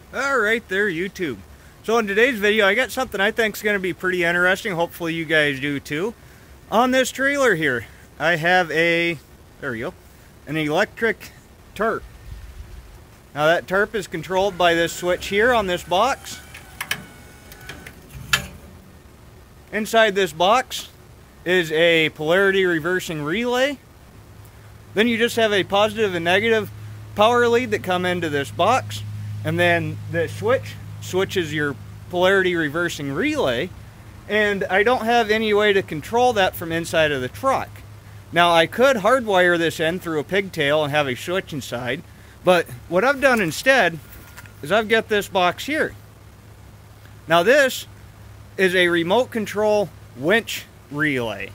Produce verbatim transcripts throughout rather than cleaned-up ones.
Alright there, YouTube. So in today's video, I got something I think is going to be pretty interesting. Hopefully you guys do too. On this trailer here, I have a, there we go, an electric tarp. Now that tarp is controlled by this switch here on this box. Inside this box is a polarity reversing relay. Then you just have a positive and negative power lead that come into this box. And then the switch switches your polarity reversing relay, and I don't have any way to control that from inside of the truck. Now I could hardwire this in through a pigtail and have a switch inside, but what I've done instead is I've got this box here. Now this is a remote control winch relay.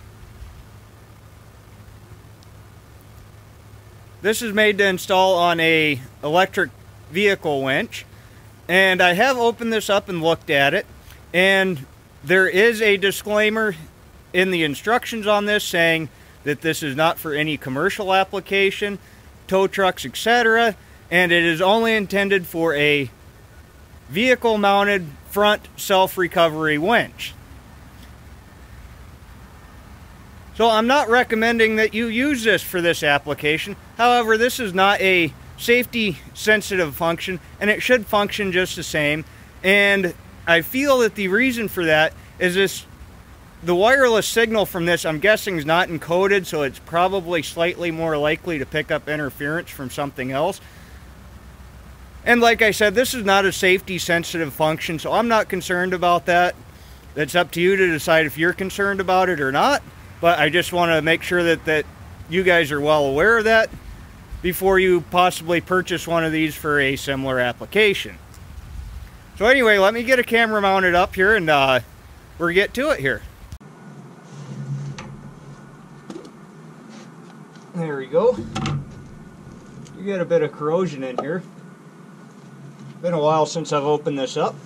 This is made to install on a electric vehicle winch, and I have opened this up and looked at it, and there is a disclaimer in the instructions on this saying that this is not for any commercial application, tow trucks, et cetera, and it is only intended for a vehicle mounted front self-recovery winch. So I'm not recommending that you use this for this application. However, this is not a safety sensitive function, and it should function just the same. And I feel that the reason for that is this, the wireless signal from this, I'm guessing, is not encoded, so it's probably slightly more likely to pick up interference from something else. And like I said, this is not a safety sensitive function, so I'm not concerned about that. It's up to you to decide if you're concerned about it or not, but I just want to make sure that, that you guys are well aware of that before you possibly purchase one of these for a similar application. So anyway, let me get a camera mounted up here, and uh, we'll get to it here. There we go. You get a bit of corrosion in here. Been a while since I've opened this up.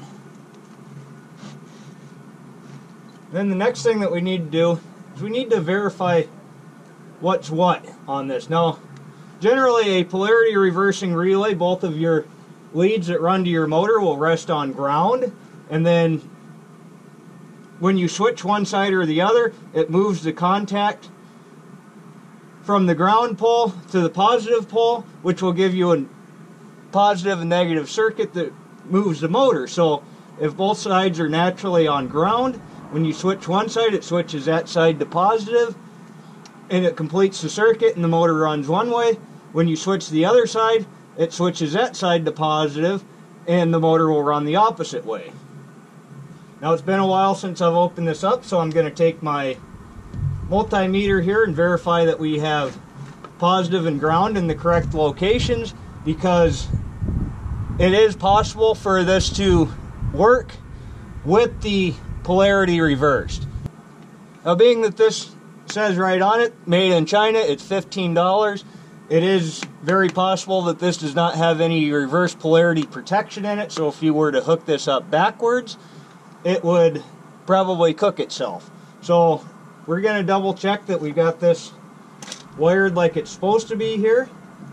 Then the next thing that we need to do is we need to verify what's what on this. Now, generally, a polarity reversing relay, both of your leads that run to your motor will rest on ground, and then when you switch one side or the other, it moves the contact from the ground pole to the positive pole, which will give you a positive and negative circuit that moves the motor. So if both sides are naturally on ground, when you switch one side, it switches that side to positive, and it completes the circuit, and the motor runs one way. When you switch the other side, it switches that side to positive, and the motor will run the opposite way. Now, it's been a while since I've opened this up, so I'm going to take my multimeter here and verify that we have positive and ground in the correct locations, because it is possible for this to work with the polarity reversed. Now, being that this says right on it, made in China, it's fifteen dollars. It is very possible that this does not have any reverse polarity protection in it, so if you were to hook this up backwards, it would probably cook itself. So we're going to double check that we got this wired like it's supposed to be here.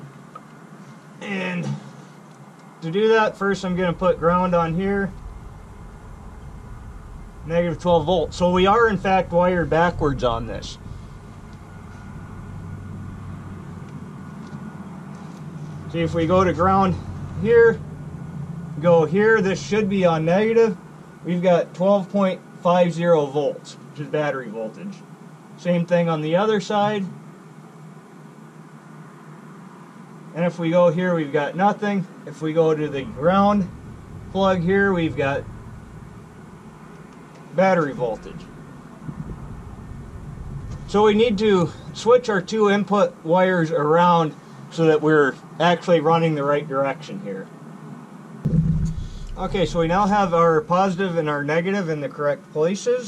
And to do that, first I'm going to put ground on here. Negative twelve volts. So we are in fact wired backwards on this. See, if we go to ground here, go here, this should be on negative. We've got twelve point five zero volts, which is battery voltage. Same thing on the other side. And if we go here, we've got nothing. If we go to the ground plug here, we've got battery voltage. So we need to switch our two input wires around so that we're actually running the right direction here. Okay, so we now have our positive and our negative in the correct places.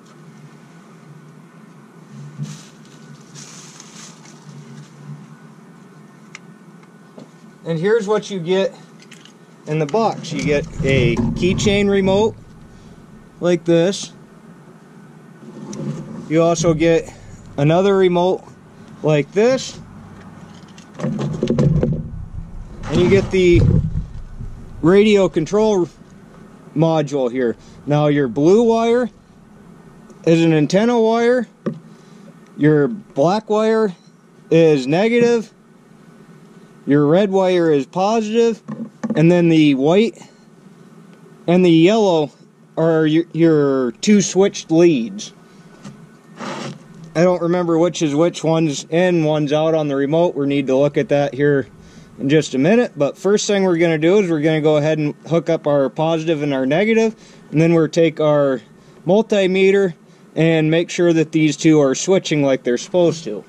And here's what you get in the box. You get a keychain remote like this. You also get another remote like this. And you get the radio control module here. Now your blue wire is an antenna wire, your black wire is negative, your red wire is positive, and then the white and the yellow are your, your two switched leads. I don't remember which is which, one's in, one's out on the remote. We need to look at that here in just a minute. But first thing we're going to do is we're going to go ahead and hook up our positive and our negative, and then we'll take our multimeter and make sure that these two are switching like they're supposed to.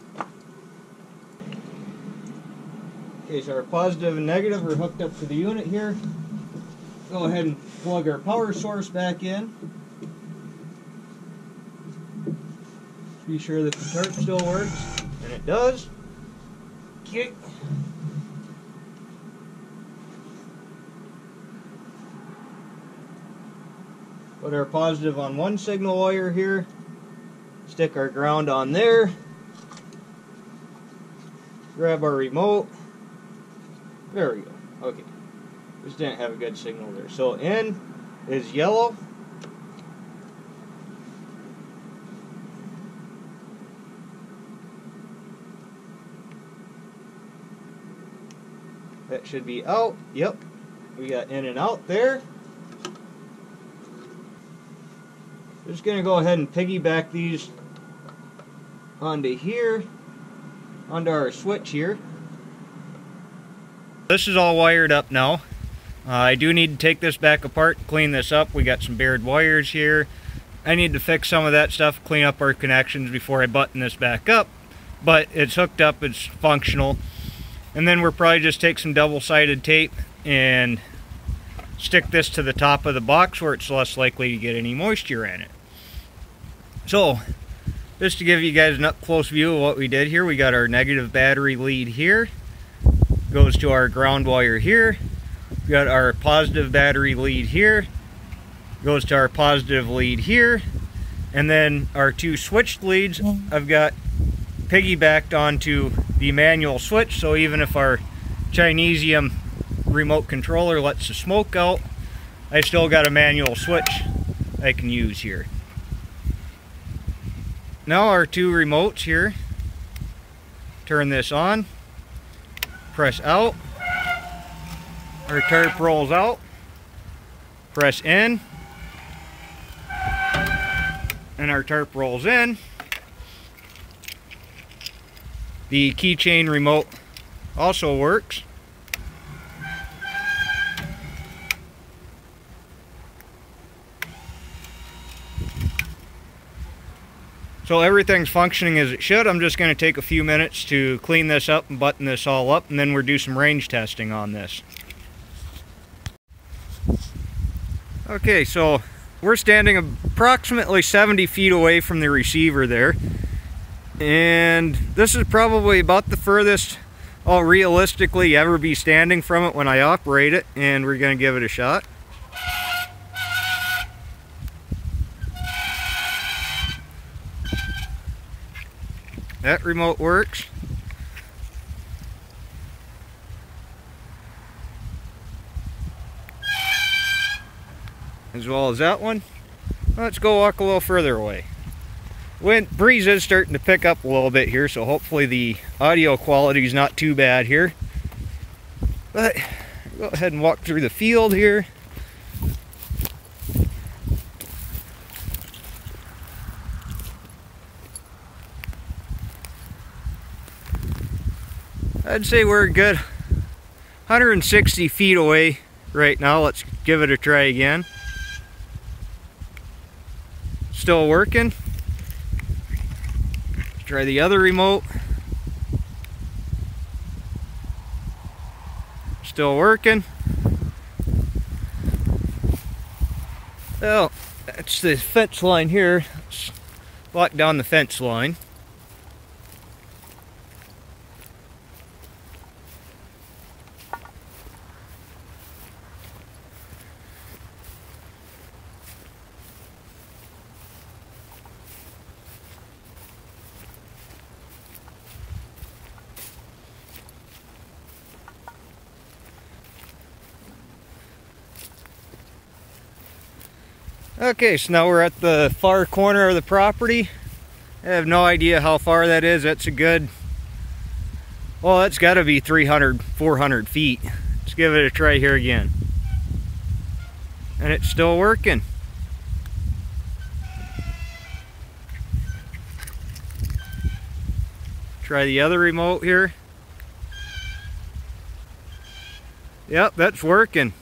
Okay, so our positive and negative are hooked up to the unit here. Go ahead and plug our power source back in. Be sure that the tarp still works, and it does. Okay. Put our positive on one signal wire here. Stick our ground on there. Grab our remote. There we go. Okay. Just didn't have a good signal there. So in is yellow. That should be out. Yep. We got in and out there. Just going to go ahead and piggyback these onto here, onto our switch here. This is all wired up now. Uh, I do need to take this back apart and clean this up. We got some bared wires here. I need to fix some of that stuff, clean up our connections before I button this back up. But it's hooked up, it's functional. And then we'll probably just take some double-sided tape and stick this to the top of the box where it's less likely to get any moisture in it. So, just to give you guys an up-close view of what we did here, we got our negative battery lead here. Goes to our ground wire here. We got our positive battery lead here. Goes to our positive lead here. And then our two switched leads I've got piggybacked onto the manual switch, so even if our Chinesium remote controller lets the smoke out, I still got a manual switch I can use here. Now our two remotes here, turn this on, press out, our tarp rolls out, press in, and our tarp rolls in. The keychain remote also works. So everything's functioning as it should. I'm just going to take a few minutes to clean this up and button this all up, and then we'll do some range testing on this. Okay, so we're standing approximately seventy feet away from the receiver there. And this is probably about the furthest I'll realistically ever be standing from it when I operate it, and we're going to give it a shot. That remote works. As well as that one. Let's go walk a little further away. Wind breeze is starting to pick up a little bit here, so hopefully the audio quality is not too bad here. But go ahead and walk through the field here. I'd say we're a good one hundred sixty feet away right now. Let's give it a try again. Still working. Try the other remote. Still working. Well, that's the fence line here. Let's lock down the fence line. Okay, so now we're at the far corner of the property. I have no idea how far that is. That's a good, well, that's got to be three hundred, four hundred feet. Let's give it a try here again. And it's still working. Try the other remote here. Yep, that's working.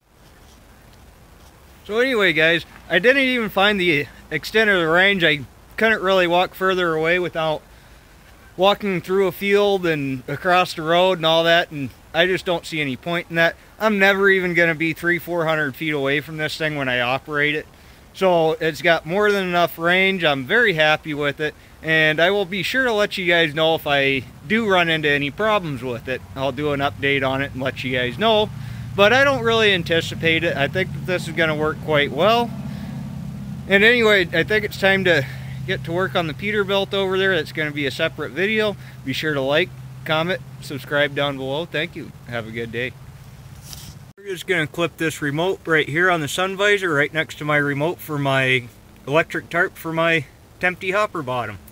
So anyway, guys, I didn't even find the extent of the range. I couldn't really walk further away without walking through a field and across the road and all that, and I just don't see any point in that. I'm never even going to be three, four hundred feet away from this thing when I operate it. So it's got more than enough range. I'm very happy with it, and I will be sure to let you guys know if I do run into any problems with it. I'll do an update on it and let you guys know, but I don't really anticipate it. I think that this is going to work quite well. And anyway, I think it's time to get to work on the Peterbilt over there. That's going to be a separate video. Be sure to like, comment, subscribe down below. Thank you. Have a good day. We're just going to clip this remote right here on the sun visor, right next to my remote for my electric tarp for my empty hopper bottom.